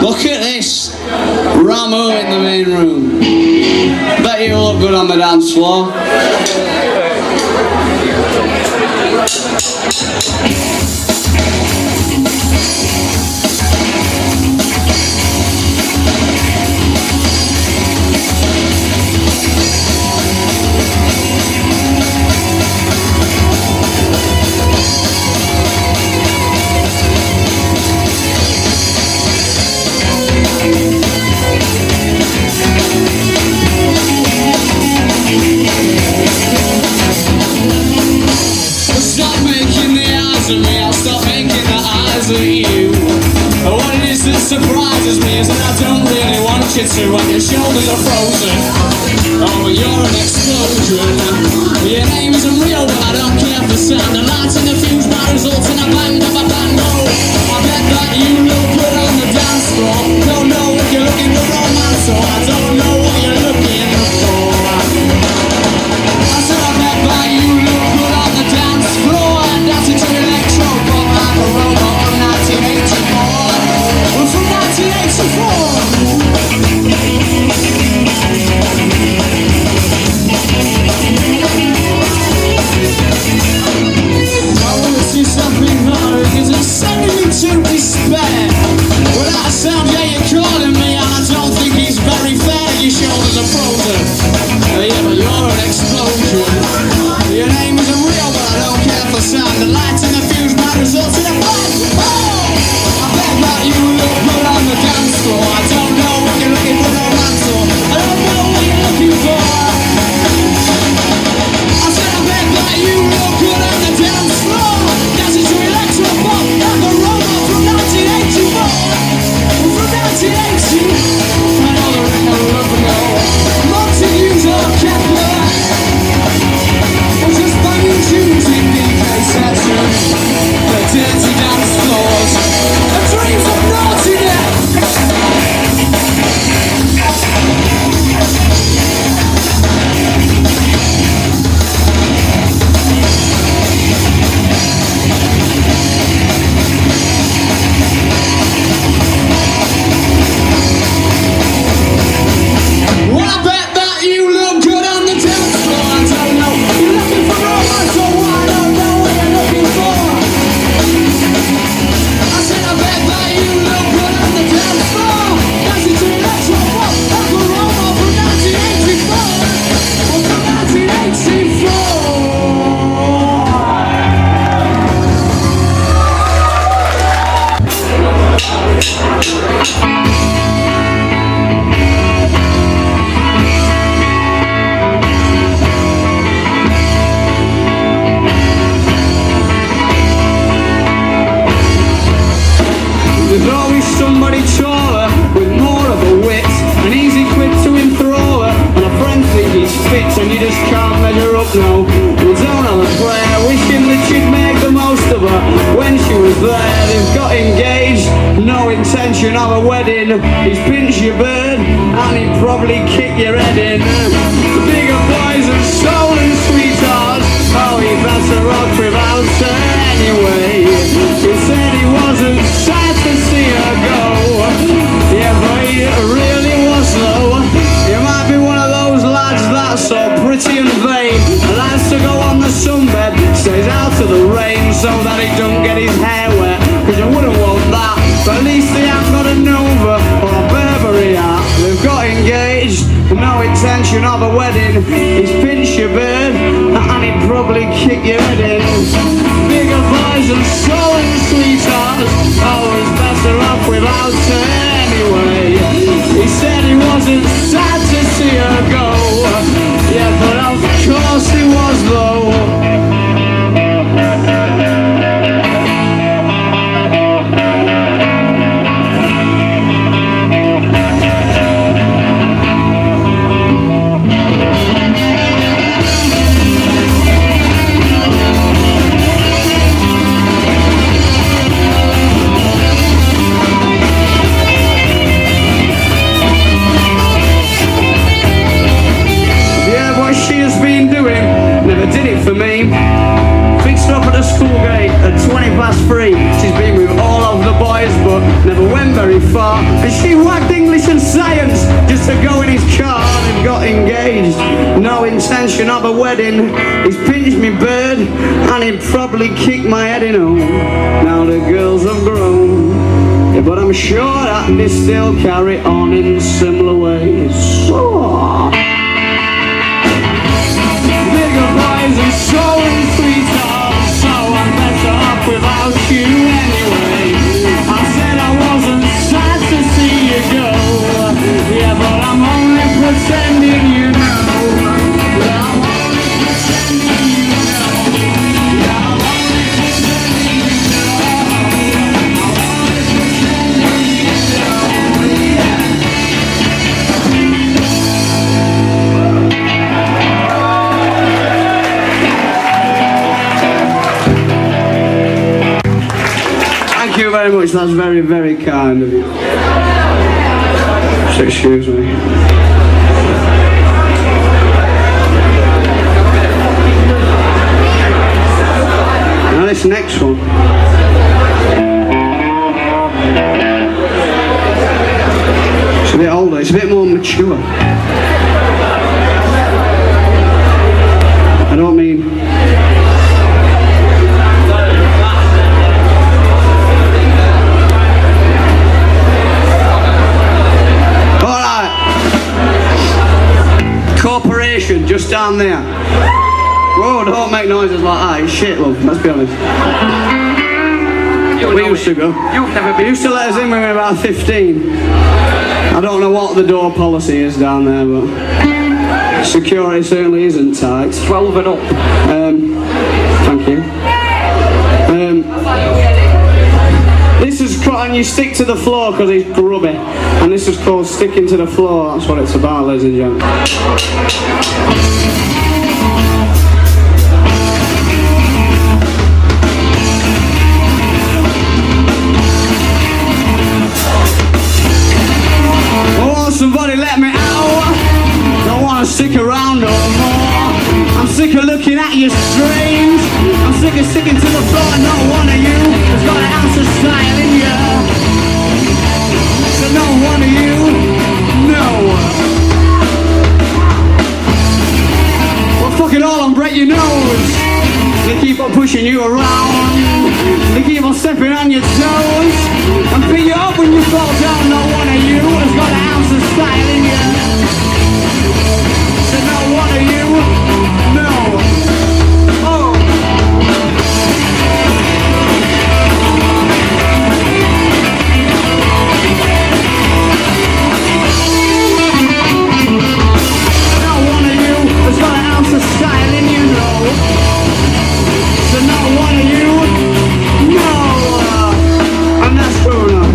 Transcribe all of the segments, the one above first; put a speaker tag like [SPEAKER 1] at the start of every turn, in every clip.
[SPEAKER 1] Look at this. Ramo in the main room. Bet you look good on the dance floor.
[SPEAKER 2] Surprises me is that I don't really want you to when your shoulders are frozen. Oh, but you're an explosion. Your name isn't real, but I don't care for sound. The lights in the fuse might result in a bang of a bango. I bet that you look good on the dance floor. Don't know if you're looking for romance, or I don't know what you're looking for. I said I bet that you look good on the dance floor. Dancing to electro pop like a robot from 1984. From 1984. I want to see something harder, cause it's sending me to despair. Without a sound, yeah, you're calling me, and I don't think he's very fair. Your shoulders are frozen. Yeah, but you're an explosion. Your name isn't real, but I don't care for sound. The lights in the fuse might result in a bang. Oh! I bet that you look good on the dance floor. I don't know if you're looking for romance, or I don't know what you're looking for. I said I bet that you look good on the dance floor. Dancing to electro pop like a robot from 1984. From 1980. I know the ring of love ago. Montagues or Kepler. Or just banging tunes in DK sessions. The dirty dance floors. The dreams of naughtiness. Well, I bet that you look good on the dance floor. I don't know, you're looking for romance, or I don't know what you're looking for. I said I bet that you look good on the dance floor. Dancing to electro pop like a robot from 1984. Or from 1984. There's always somebody taller with more of a wit, an easy quid to enthrall her, and a friend think he's fit, and you just can't measure up, no. Well, don't have a prayer, wishing that you'd make the most of her. When she was there, they've got engaged, no intention of a wedding. He's pinched your bird, and he'd probably kick your head in. Bigger boys and soul and sweethearts, oh, he better rock without her anyway. He said he wasn't sad to see her go. Yeah, but he really was though. You might be one of those lads that's so pretty and vain, likes to go on the sunbed, stays out of the rain so that he don't get his hair wet, cause you wouldn't want that. But at least they haven't got a Nova or a Burberry hat. They've got engaged, no intention of a wedding. He's pinched your bird, and he'd probably kick your head in. Bigger boys and soul and sweethearts, always better off without her anyway. He said he wasn't sad to see her go. Yeah, but of course he was though. Never did it for me. never went very far. And she whacked English and science just to go in his car. They've got engaged, no intention of a wedding. He's pinched me bird and he'd probably kick my head in home. Now the girls have grown, yeah, but I'm sure that they still carry on in similar ways. Bigger boys and showing sweet stars, so I'm better off without you anyway. I said I wasn't sad to see you go, yeah, but I'm only pretending you know. I'm only pretending you know. Yeah, I'm only pretending you know. I'm only pretending you know. Yeah. Thank you very much, that's very, very kind of you. So excuse me. Now this next one. It's a bit older, it's a bit more mature. I don't mean... Corporation, just down there. Whoa, don't make noises like that, it's shit, love, let's be honest. We used to go. They used to let us in when we were about 15. I don't know what the door policy is down there, but security certainly isn't tight.
[SPEAKER 3] 12 and up.
[SPEAKER 2] Thank you. This is called, and you stick to the floor because it's grubby. And this is called sticking to the floor. That's what it's about, ladies and gentlemen. Oh, somebody let me out. Don't want to stick around no more. I'm sick of looking at you strange. I'm sick of sticking to the floor and not one of you has got an ounce of style in you. So not one of you, no. Well, fuck it all and break your nose. They keep on pushing you around. They keep on stepping on your toes and pick you up when you fall down. Not one of you has got an ounce of style in you. So not one of you, no. Oh. Not one of you has got an ounce of style in you, no. So not one of you, no. And that's true enough.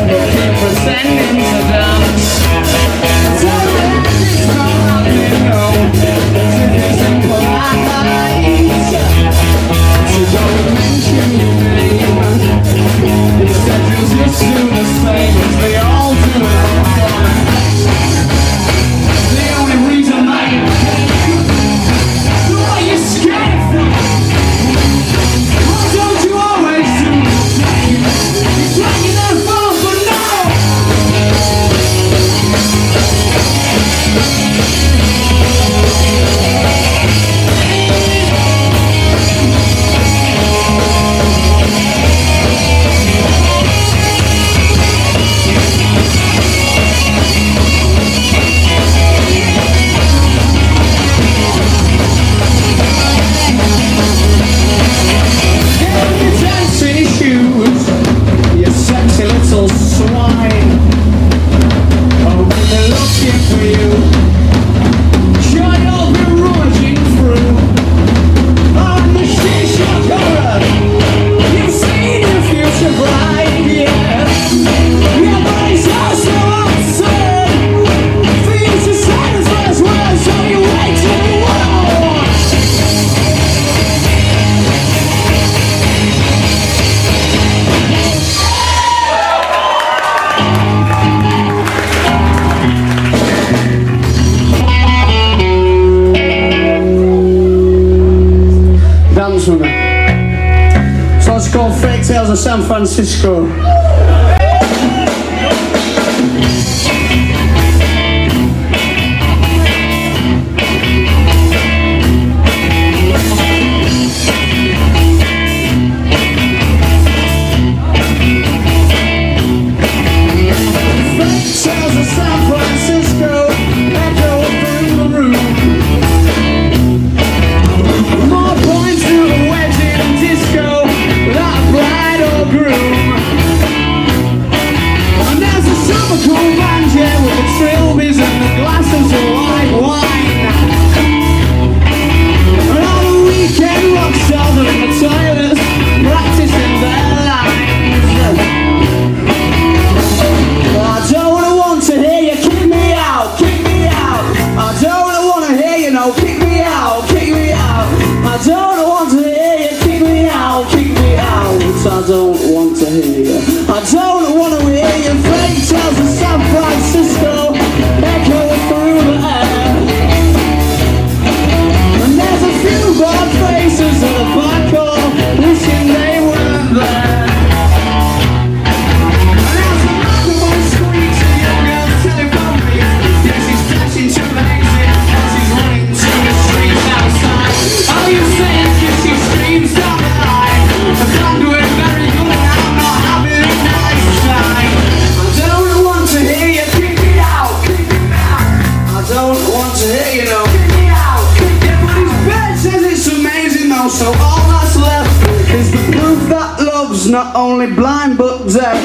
[SPEAKER 2] Pretending to dance. Tell me that it's not happening, no. of San Francisco. I don't want to hear you. I don't want to hear your fake tales of San Francisco echoing through the air. And there's a few bad faces at the back door wishing they weren't there. And as the microphone squeaks a young girl's telephone rings, yeah, she's flashing to the exit as she's running to the streets outside. Oh, you say it 'cause she screams down the line. I can't do it very good and I'm not having a nice time. I don't want to hear you kick me out, kick me out. I don't want to hear you know kick me out, kick me out. Yeah, but his bed says it's amazing though, so all that's left is the proof that love's not only blind but deaf.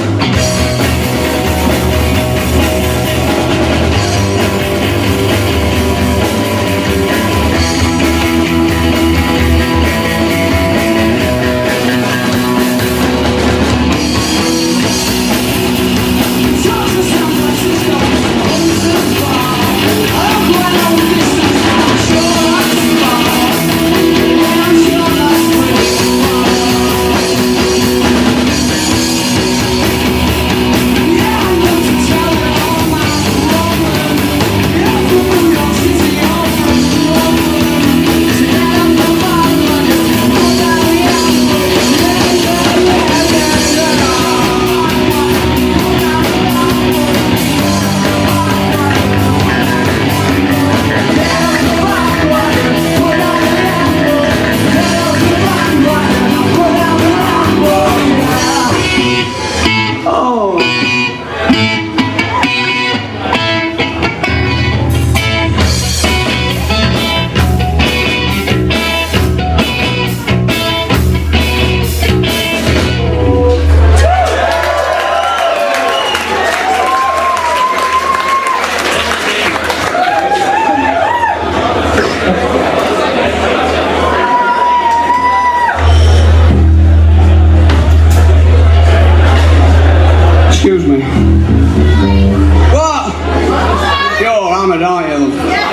[SPEAKER 2] Excuse me. What? You're hammered, aren't you?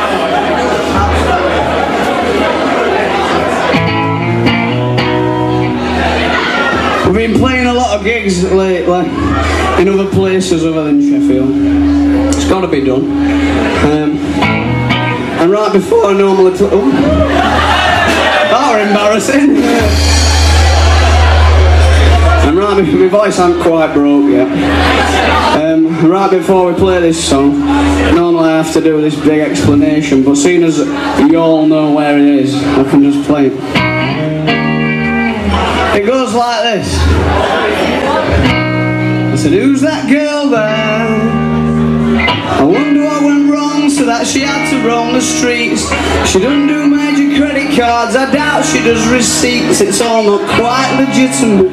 [SPEAKER 2] We've been playing a lot of gigs lately in other places other than Sheffield. It's got to be done. And right before I normally that were embarrassing. And right before, my voice ain't quite broke yet. Right before we play this song, normally I have to do this big explanation, but seeing as you all know where it is, I can just play it. It goes like this. I said, who's that girl there? I wonder what went wrong so that she had to roam the streets. She doesn't do major credit cards, I doubt she does receipts. It's all not quite legitimate.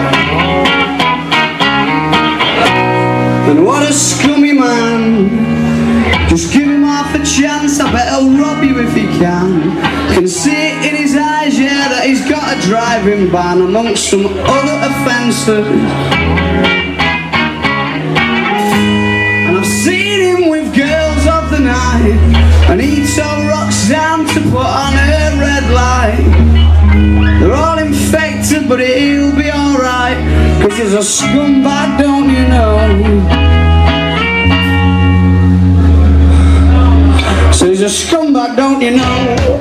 [SPEAKER 2] And what a scummy man. Just give him half a chance, I bet he'll rob you if he can see it in his eyes, yeah, that he's got a driving ban amongst some other offences. And I've seen him with girls of the night, and he told Roxanne to put on her red light. They're all infected, but he'll be alright, 'cause he's a scumbag, don't you know? So he's a scumbag, don't you know?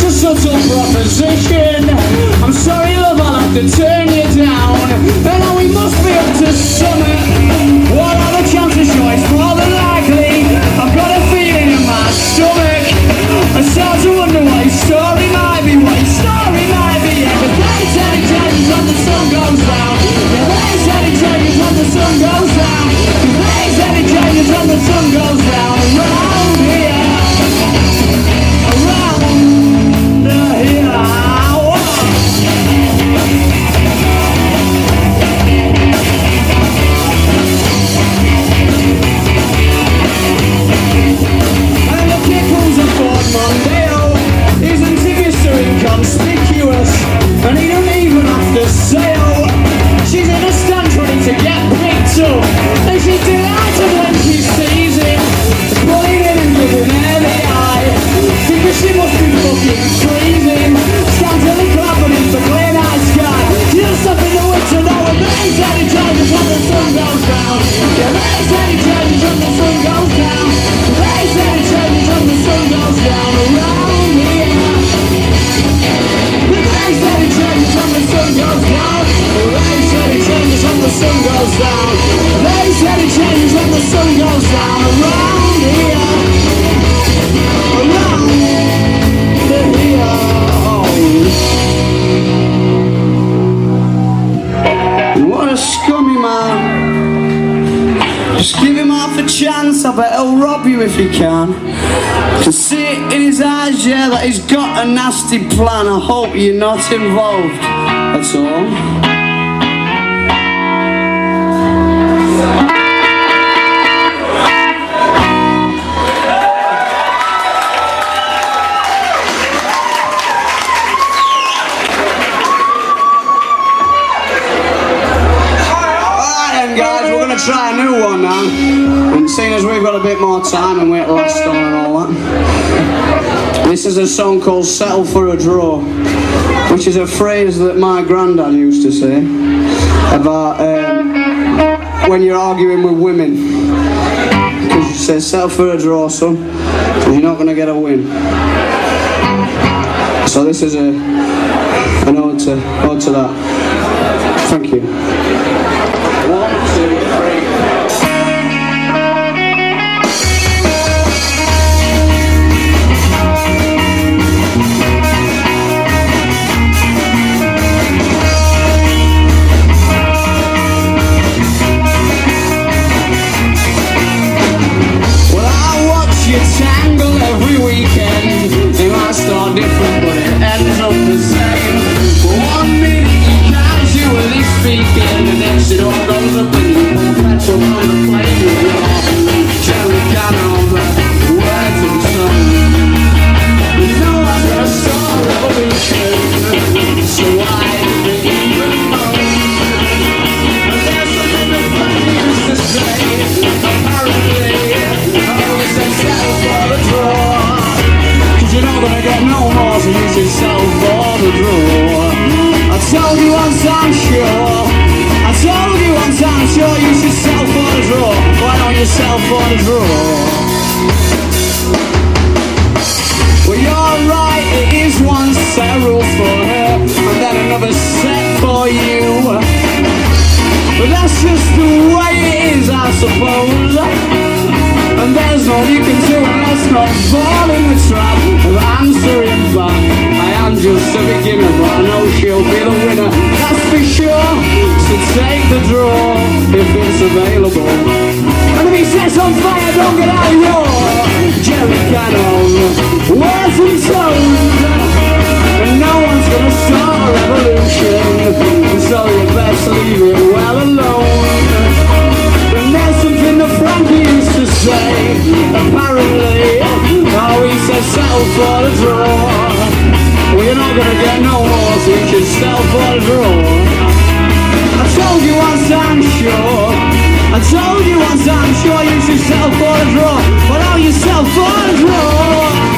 [SPEAKER 2] a subtle proposition. I'm sorry love, I'll have to turn you down. And now we must be up to something. What are the chances? Sure, it's more than likely. I've got a feeling in my stomach. I start to wonder what his story might be. What his story might be. Yeah, but they said it changes when the sun goes down. Yeah, they said it changes when the sun goes down. They said it changes when the sun goes down. Around here. Inconspicuous, and he don't even have to say oh. She's in a stand ready to get picked up, and she's delighted when she sees him, pulling in and giving her the eye, because she must be fucking freezing. Stands in the club and it's a clear night sky. She does stuff in the winter though, and they said it changes when the sun goes down. Yeah, they said it changes when the sun goes down. They said it changes when the sun goes down. Around here. They said it changes when the sun goes down. They said it changes when the sun goes down. They said it changes when the sun goes down. Around here. Around here. What a scummy man. Just give him half a chance, I bet he'll rob you if he can. Can see it in his eyes, yeah, that he's got a nasty plan. I hope you're not involved, that's all. Guys, we're going to try a new one now, and seeing as we've got a bit more time and we're last on and all that, this is a song called Settle for a Draw, which is a phrase that my granddad used to say about when you're arguing with women, because he says settle for a draw, son, because you're not going to get a win. So this is an ode to that. Thank you. 1, 2, 3. Well, I watch you tangle every weekend. It might start different, but it ends up the same. For 1 minute you casually speaking, the next it all goes up and you pour petrol on the flame with your jelly can on the words and songs. You know I'm gonna start a revolution, so why did they even moan? And there's something that funny used to say, apparently, always said settle for the draw, 'cause you're not gonna get no more, so use yourself for the draw. I told you once I'm sure, I told you once I'm sure you should settle for the draw. Why don't you settle for the draw? Well, you're right, it is one set of rules for her, and then another set for you. But that's just the way it is, I suppose. And there's no you can do, and let's not fall in the trap of answering back. I am just a beginner, but I know she'll be the winner, that's for sure. So take the draw if it's available, and if he sets on fire, don't get out of your jerry can on words and tones. And no one's gonna start a revolution, so you best leave it well alone. And there's something that Frankie used to say, apparently, oh, he said settle for the draw. Well, you're not gonna get no more, so you should settle for the draw. I told you once I'm sure, I told you once I'm sure you should settle for the draw. But now you settle for the draw.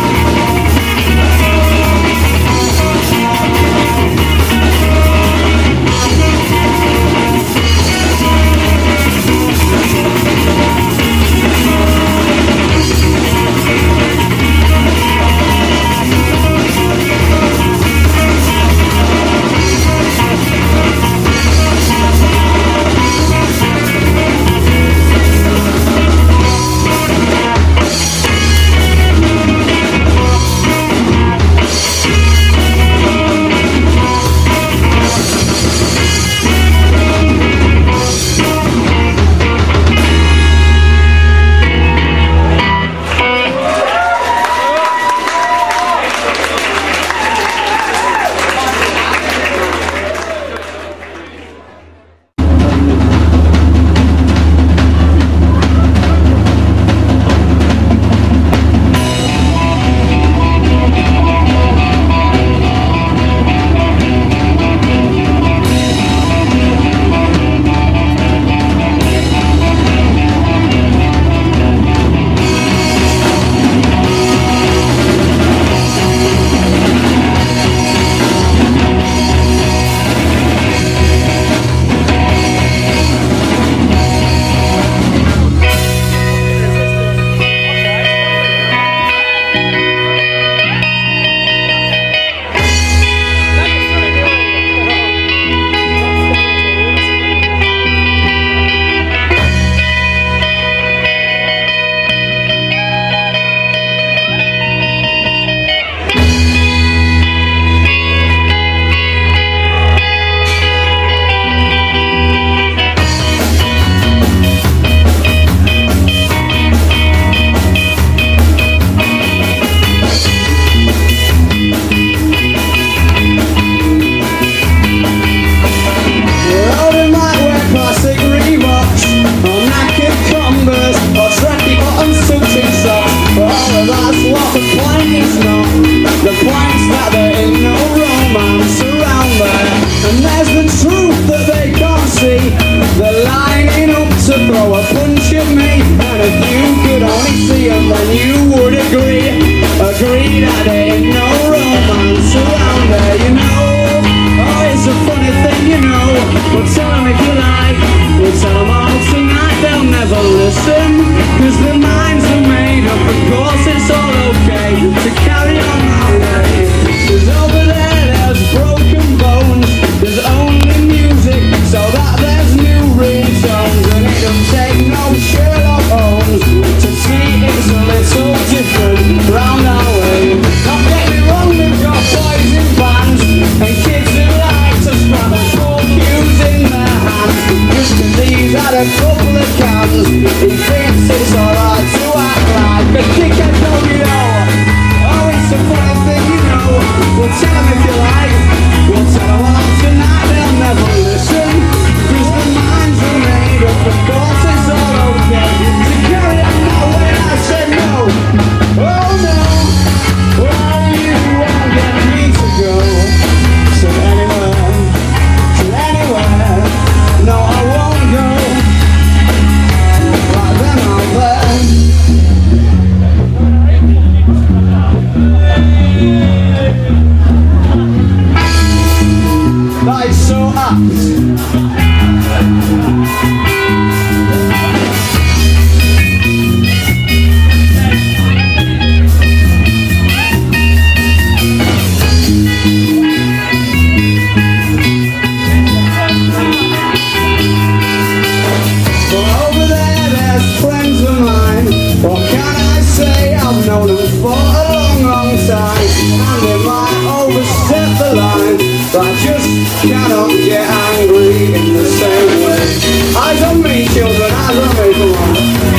[SPEAKER 2] Cannot get angry in the same way. Eyes on me, children, eyes on me, come on.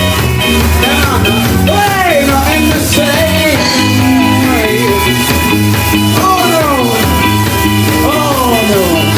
[SPEAKER 2] Way, not in the same way. Oh no, oh no.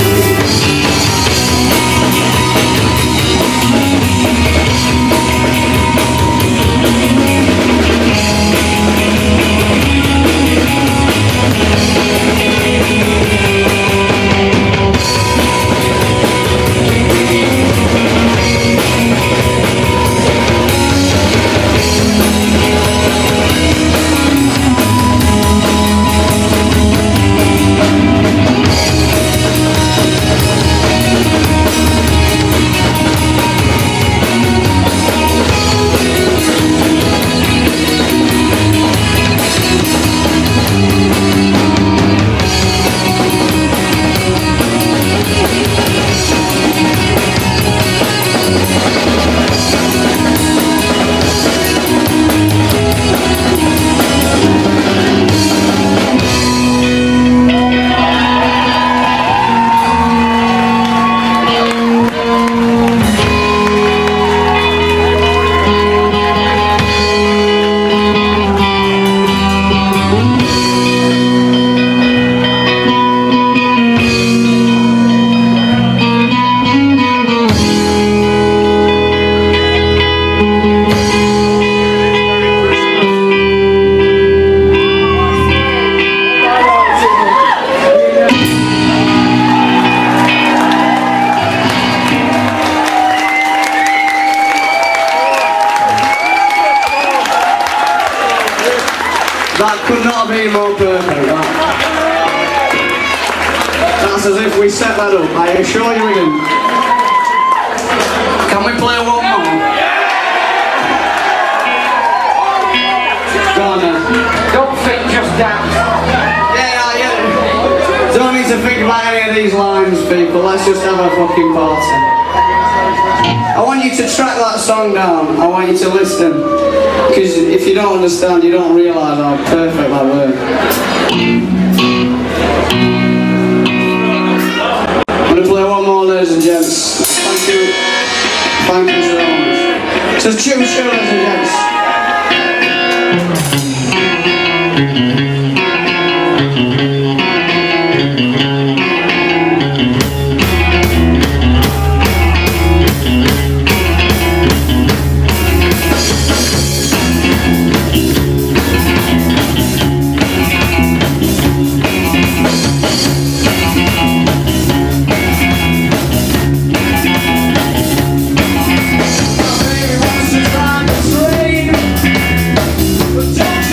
[SPEAKER 2] That could not have been more perfect. That's as if we set that up. I assure you we didn't. Can we play one more? Go on then.
[SPEAKER 3] Don't think, just dance.
[SPEAKER 2] Yeah. Don't need to think about any of these lines, people. Let's just have a fucking party. I want you to track that song down. I want you to listen. Because if you don't understand, you don't realise how perfect that works. I'm going to play one more, ladies and gents. Thank you. Thank you so much. So tune show, ladies and gents. Don't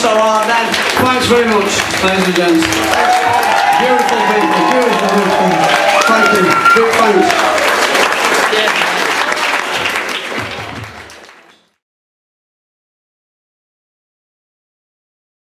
[SPEAKER 2] so hard then. Thanks very much, ladies and gents. Beautiful people, beautiful people. Thank you. Big thanks.